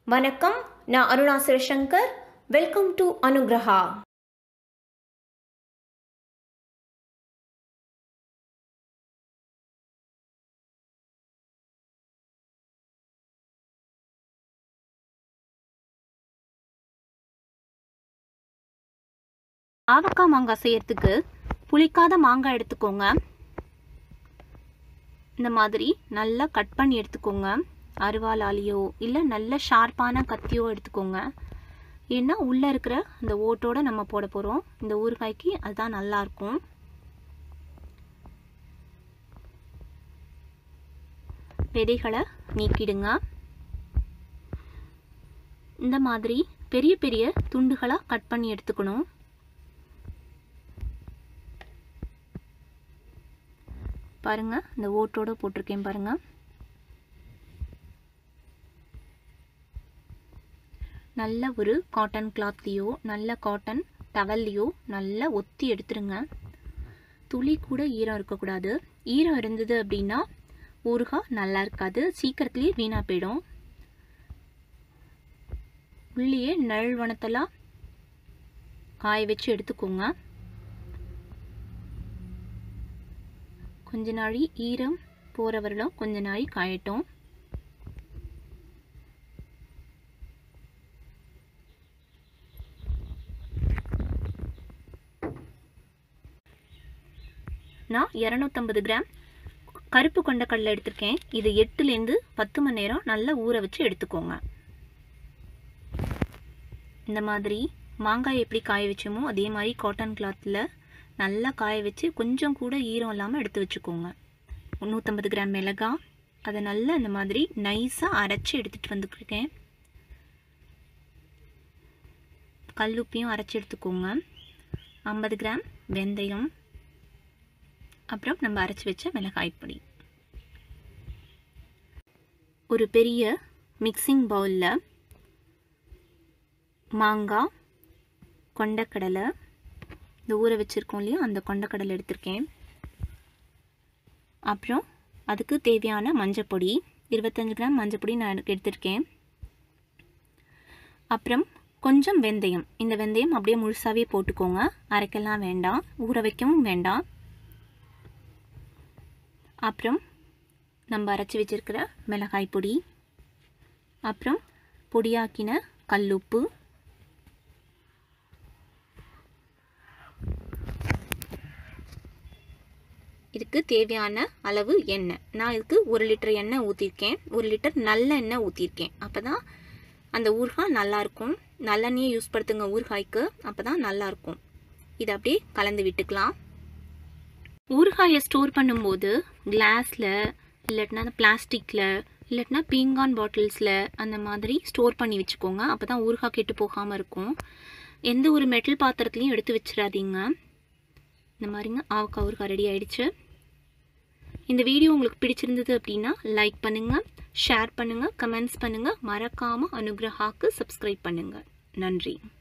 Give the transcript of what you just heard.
வணக்கம், நான் ArunaSivasankar. Welcome to Anugraha. Avakai மாங்காய் செய்யறதுக்கு புளிக்காத மாங்காய் எடுத்துக்கோங்க. இந்த மாதிரி நல்லா கட் பண்ணி எடுத்துக்கோங்க. அருவாளாலேயோ இல்லை நல்ல ஷார்ப்பான கத்தியோ எடுத்துக்கோங்க. ஏன்னா உள்ளே இருக்கிற இந்த ஓட்டோட நம்ம போட போகிறோம். இந்த ஊறுகாய்க்கு அதுதான் நல்லாயிருக்கும். விதைகளை நீக்கிடுங்க. இந்த மாதிரி பெரிய பெரிய துண்டுகளாக கட் பண்ணி எடுத்துக்கணும். பாருங்க, இந்த ஓட்டோட போட்டிருக்கேன் பாருங்க. நல்ல ஒரு காட்டன் கிளாத்லேயோ நல்ல காட்டன் டவல்லையோ நல்லா ஒத்தி எடுத்துருங்க. துளி கூட ஈரம் இருக்கக்கூடாது. ஈரம் இருந்தது அப்படின்னா ஊறுகாய் நல்லா இருக்காது, சீக்கிரத்துலேயே வீணாக போயிடும். உள்ளேயே நல்வனத்தெல்லாம் காய வச்சு எடுத்துக்கோங்க. கொஞ்ச நாழி ஈரம் போகிற வரலும் கொஞ்ச நாழி காயட்டும். நான் 250 கிராம் கருப்பு கொண்டக்கடலை எடுத்திருக்கேன். இது 8லேருந்து 10 மணி நேரம் நல்லா ஊற வச்சு எடுத்துக்கோங்க. இந்த மாதிரி மாங்காய் எப்படி காய வச்சோமோ அதே மாதிரி காட்டன் கிளாத்தில் நல்லா காய வச்சு கொஞ்சம் கூட ஈரம் இல்லாமல் எடுத்து வச்சுக்கோங்க. 150 கிராம் மிளகாய், அதை நல்லா இந்த மாதிரி நைஸாக அரைச்சி எடுத்துகிட்டு வந்துருக்கேன். கல்லுப்பையும் அரைச்சி எடுத்துக்கோங்க. 50 கிராம் வெந்தயம், அப்புறம் நம்ம அரைச்சி வச்ச மிளகாய் பொடி. ஒரு பெரிய மிக்சிங் பவுலில் மாங்காய், கொண்டக்கடலை, இந்த ஊற வச்சுருக்கோம் இல்லையா அந்த கொண்டக்கடலை எடுத்திருக்கேன். அப்புறம் அதுக்கு தேவையான மஞ்சப்பொடி 25 கிராம் மஞ்சப்பொடி நான் எடுத்திருக்கேன். அப்புறம் கொஞ்சம் வெந்தயம். இந்த வெந்தயம் அப்படியே முழுசாகவே போட்டுக்கோங்க, அரைக்கலாம் வேண்டாம், ஊற வைக்கவும் வேண்டாம். அப்புறம் நம்ம அரைச்சி வச்சிருக்கிற மிளகாய் பொடி, அப்புறம் பொடியாக்கின கல்லுப்பு, இதுக்கு தேவையான அளவு எண்ணெய். நான் இதுக்கு 1 லிட்டர் எண்ணெய் ஊற்றிருக்கேன். 1 லிட்டர் நல்ல எண்ணெய் ஊற்றிருக்கேன். அப்போ தான் அந்த ஊறுகாய் நல்லாயிருக்கும். நல்லெண்ணெயை யூஸ் படுத்துங்க ஊறுகாய்க்கு, அப்போ தான் நல்லாயிருக்கும். இதை அப்படியே கலந்து விட்டுக்கலாம். ஊறுகாயை ஸ்டோர் பண்ணும்போது கிளாஸில் இல்லாட்டினா பிளாஸ்டிக்கில் இல்லாட்டினா பீங்கான் பாட்டில்ஸில் அந்த மாதிரி ஸ்டோர் பண்ணி வச்சுக்கோங்க. அப்போ தான் ஊறுகாய் கெட்டு போகாமல் இருக்கும். எந்த ஒரு மெட்டல் பாத்திரத்துலையும் எடுத்து வச்சிடாதீங்க. இந்த மாதிரிங்க ஆவக்காய் ஊறுகாய் ரெடி ஆகிடுச்சு. இந்த வீடியோ உங்களுக்கு பிடிச்சிருந்தது அப்படின்னா லைக் பண்ணுங்கள், ஷேர் பண்ணுங்கள், கமெண்ட்ஸ் பண்ணுங்கள். மறக்காமல் அனுகிரஹாக்கு சப்ஸ்கிரைப் பண்ணுங்கள். நன்றி.